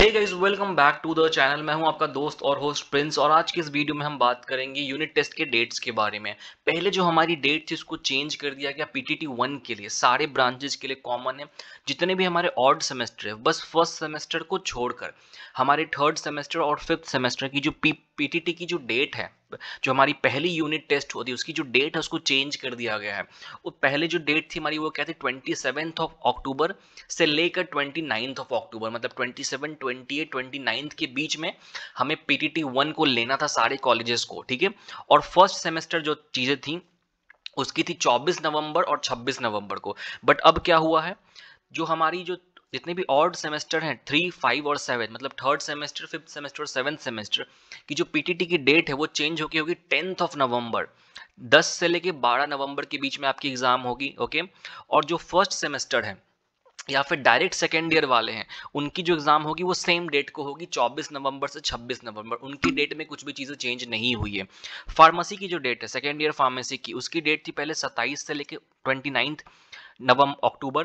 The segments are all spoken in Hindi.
Hey guys, welcome back to the channel. मैं हूं आपका दोस्त और होस्ट प्रिंस, और आज की इस वीडियो में हम बात करेंगे यूनिट टेस्ट के डेट्स के बारे में। पहले जो हमारी डेट थी उसको चेंज कर दिया गया पीटीटी 1 के लिए, सारे ब्रांचेस के लिए कॉमन है। जितने भी हमारे ऑड सेमेस्टर है, बस फर्स्ट सेमेस्टर को छोड़कर हमारे थर्ड सेमेस्टर और फिफ्थ सेमेस्टर की जो पीटीटी की जो डेट है, जो हमारी पहली यूनिट टेस्ट होती है उसकी जो डेट है उसको चेंज कर दिया गया है। वो पहले जो डेट थी हमारी वो क्या थी, 27 ऑफ अक्टूबर से लेकर 29 ऑफ अक्टूबर, मतलब 27, 28, 29 के बीच में हमें पीटीटी 1 को लेना था सारे कॉलेजेस को, ठीक है। और फर्स्ट सेमेस्टर जो चीज़ें थी उसकी थी 24 नवंबर और 26 नवंबर को। बट अब क्या हुआ है, जो हमारी जो जितने भी ऑड सेमेस्टर हैं 3, 5 और 7, मतलब third semester, fifth semester, seventh semester की जो पीटीटी की डेट है वो चेंज होगी, होगी 10 ऑफ नवंबर। 10 से लेके 12 नवंबर के बीच में आपकी एग्जाम होगी, ओके। और जो फर्स्ट सेमेस्टर है या फिर डायरेक्ट सेकेंड ईयर वाले हैं, उनकी जो एग्जाम होगी वो सेम डेट को होगी, 24 नवंबर से 26 नवंबर। उनकी डेट में कुछ भी चीज़ें चेंज नहीं हुई है। फार्मेसी की जो डेट है, सेकेंड ईयर फार्मेसी की, उसकी डेट थी पहले 27 से लेके 29 नवंबर अक्टूबर।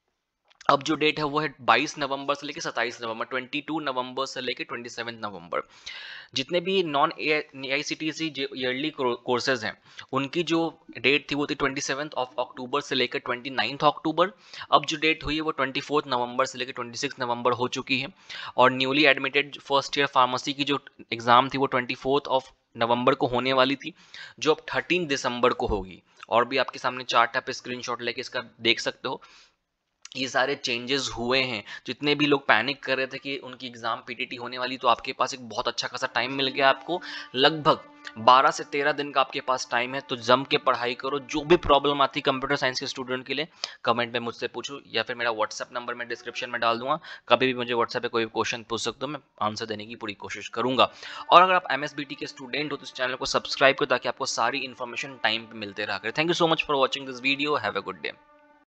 अब जो डेट है वो है 22 नवंबर से लेके 27 नवंबर, 22 नवंबर से लेके 27 नवंबर। जितने भी नॉन AICTC ईयरली कोर्सेज हैं उनकी जो डेट थी वो थी 27 ऑफ अक्टूबर से लेकर 29 अक्टूबर। अब जो डेट हुई है वो 24 नवंबर से लेकर 26 नवंबर हो चुकी है। और newly admitted first year pharmacy की जो एग्ज़ाम थी वो 24 ऑफ नवंबर को होने वाली थी, जो अब 13 दिसंबर को होगी। और भी आपके सामने चार्ट, आप स्क्रीनशॉट लेके इसका देख सकते हो। ये सारे चेंजेस हुए हैं। जितने भी लोग पैनिक कर रहे थे कि उनकी एग्जाम पीटीटी होने वाली, तो आपके पास एक बहुत अच्छा खासा टाइम मिल गया आपको। लगभग 12 से 13 दिन का आपके पास टाइम है, तो जम के पढ़ाई करो। जो भी प्रॉब्लम आती है कंप्यूटर साइंस के स्टूडेंट के लिए, कमेंट में मुझसे पूछो, या फिर मेरा व्हाट्सएप नंबर मैं डिस्क्रिप्शन में डाल दूंगा। कभी भी मुझे व्हाट्सएप पे कोई क्वेश्चन पूछ सकते हो, मैं आंसर देने की पूरी कोशिश करूंगा। और अगर आप MSBT के स्टूडेंट हो तो इस चैनल को सब्सक्राइब करो, ताकि आपको सारी इन्फॉर्मेशन टाइम पे मिलते रहा करे। Thank you so much for watching this video. Have a good day.